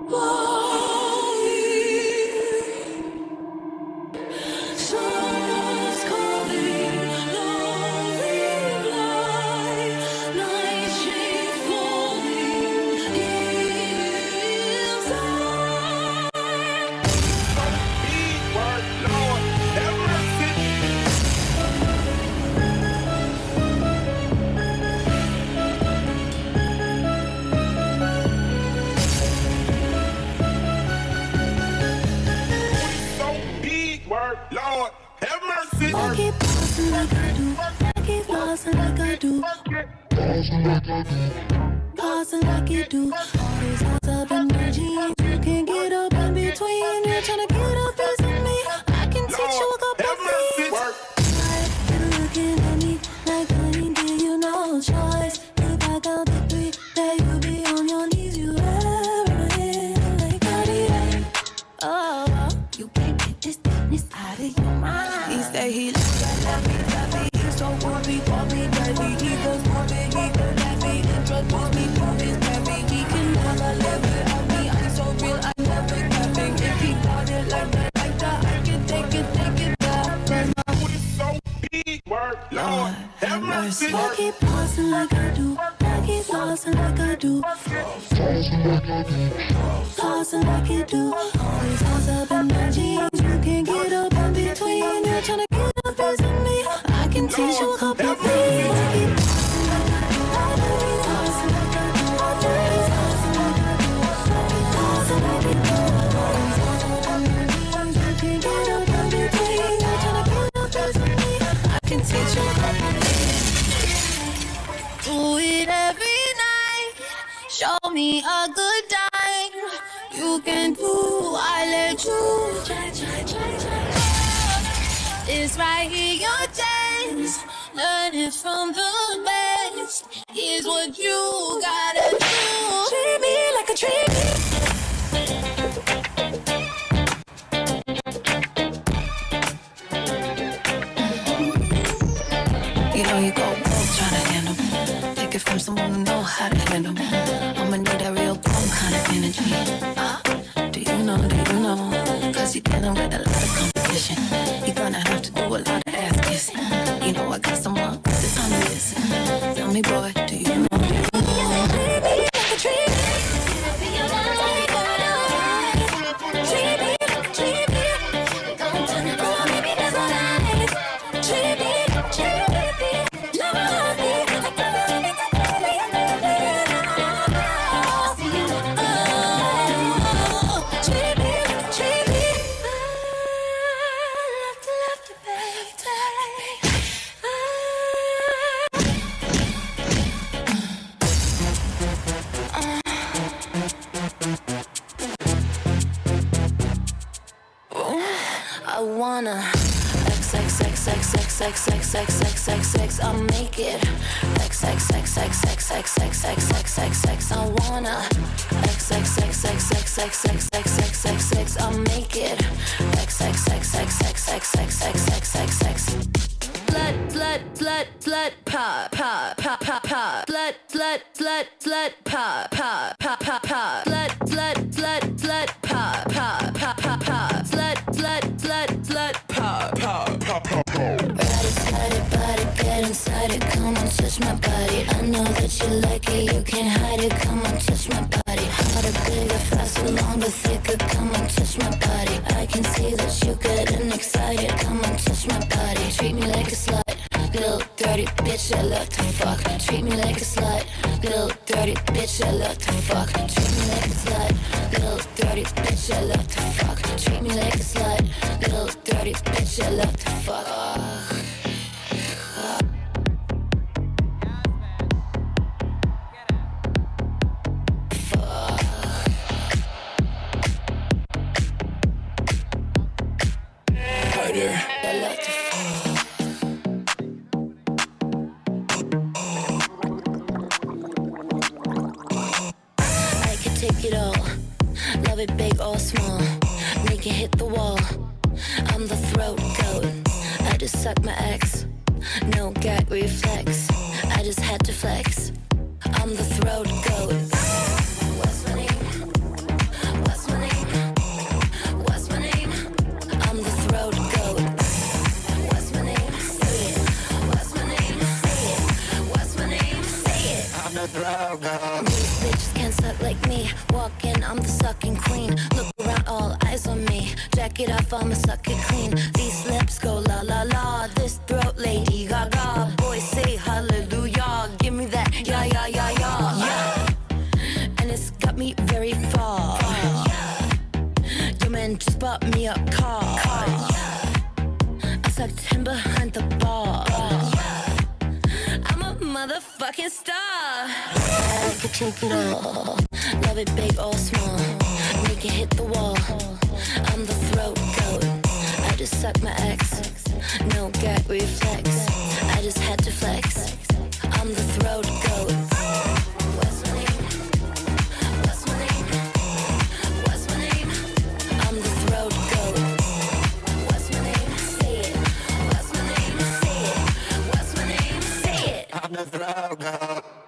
Pausing like you do. All these eyes up in my jeans. You can get up in between. You're trying to get a piece of me. I can teach you a couple things. You're looking at me like, honey, give you no choice. If I count to three, then you'll be on your knees. You ever in like Cartier. Oh, you can't get this thickness out of your mind. He say he love me. He's so worthy, for me, dirty. He goes moving, he go laughy. Introduce me to his baby. He can never live without me. I'm so real, I never capping. If he got it like that, I can take it back. Cause my booty so big, Lord, have mercy. I keep pausing like I do. I keep pausing like I do. Pausing like you do. Always hands up in my jeans. You can't get up in between. You're trying to get a piece of me. I can teach you a couple things. Do it every night. Show me a good time. You can do, I let you. It's right here, your chance. Learn it from the best. Here's what you gotta do. Treat me like a treat. You know you go broke trying to handle me. Take it from someone who know how to handle me. I'ma need that real grown kind of energy. Do you know? Cause you're dealing with a lot of competition. You're gonna have to do a lot of ass kissing. You know I got someone good this time to listen. Tell me boy, do you know? I wanna X, I'll make it. X, I wanna X, I'll make it. X. Blood, pop, blood, pop, body, get inside it, come on, touch my body. I know that you like it, you can't hide it, come on, touch my body. Harder, bigger, faster, longer, thicker, come on, touch my body. I can see that you getting excited, come on, touch my body. Treat me like a slut, little dirty bitch, I love to fuck. Treat me like a slut, little dirty bitch, I love to fuck. Treat me like a slut, little dirty bitch, I love to fuck. Treat me like a slut, little dirty bitch, I love to fuck. Take it all, love it big or small, make it hit the wall. I'm the throat goat, I just suck my ex. No gag reflex, I just had to flex. I'm the throat goat. What's my name? can suck like me. Walking, I'm the sucking queen. Look around, all eyes on me. Jack it off, I'ma suck it clean. These lips go la la la. This throat, Lady Gaga. Boys say hallelujah. Give me that, yeah, yeah, yeah, yeah, yeah. And it's got me very far. Your man just bought me a car. I sucked him behind the bar. I'm a motherfucking star. I could take it all. Love it big or small. Make it hit the wall. I'm the throat goat. I just suck my ex. No gag reflex. I just had to flex. I'm the throat goat. What's my name? What's my name? What's my name? I'm the throat goat. What's my name? Say it. What's my name? Say it. What's my name? Say it. I'm the throat goat.